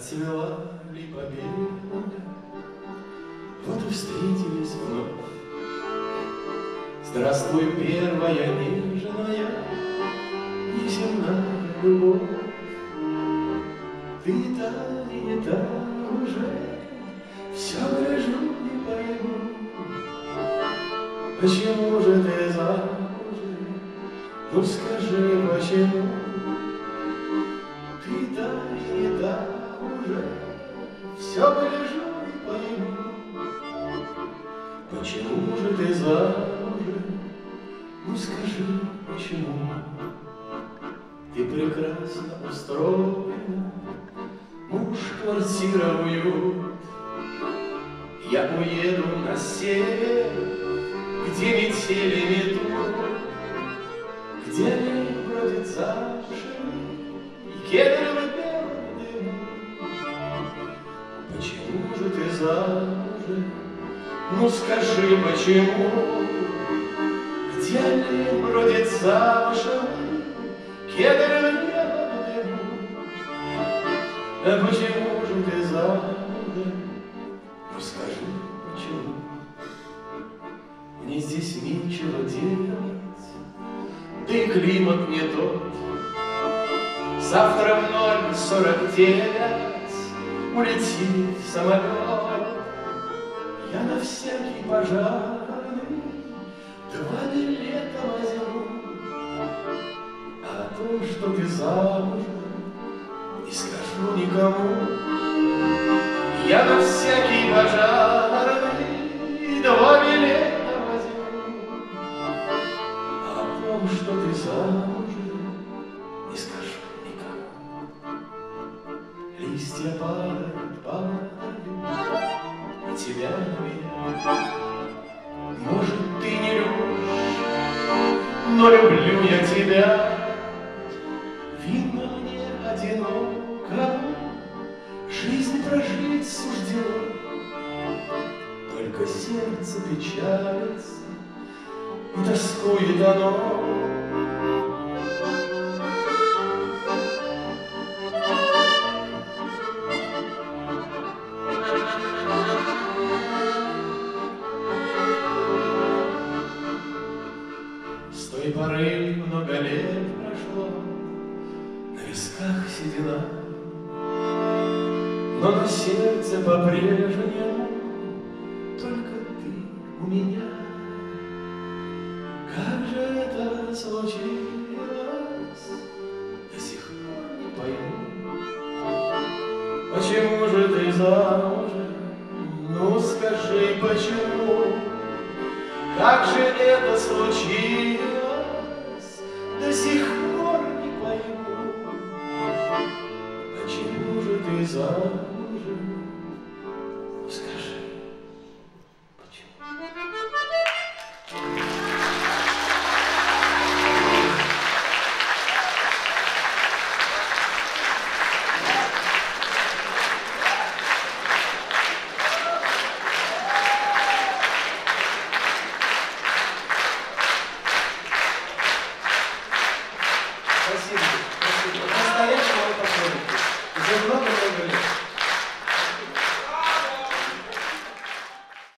Отцвела липа белая, вот и встретились вновь. Здравствуй, первая нежная, неземная любовь. Ты та и не та уже, все гляжу и пойму. Почему же ты замужем? Ну скажи, почему? Ты та и не та уже, все гляжу и пойму. Почему же ты замужем? Ну скажи, почему? Ты прекрасно устроена, муж, квартира, уют. Я уеду на север, где метели метут, где олень бродит замшами и кедровый белый дым. Почему же ты замужем? Ну скажи, почему? Где олень бродит замшами, кедровый белый дым. А почему же ты замужем? Ну скажи, почему? Мне здесь нечего делать, да и климат не тот. Завтра в 0:49 улетит самолет. Я на всякий пожарный 2 билета возьму. А о том, что ты замужем, не скажу никому. Я на всякий пожарный 2 билета возьму. А о том, что ты замужем, не скажу никому. Листья падают, падают, и тебя нет. Может, ты не любишь, но люблю я тебя. Видно мне одиноко, жизнь прожить суждено. Только сердце печалится, и тоскует оно. С той поры много лет прошло, на висках седина, но на сердце по-прежнему только ты у меня. Как же это случилось, до сих пор не пойму. Почему же ты замужем? Ну скажи, почему? Как же это случилось, до сих пор не пойму. Почему же ты замужем? Скажи, почему? Спасибо, спасибо. Настоящего поклонника. Уже много-много лет.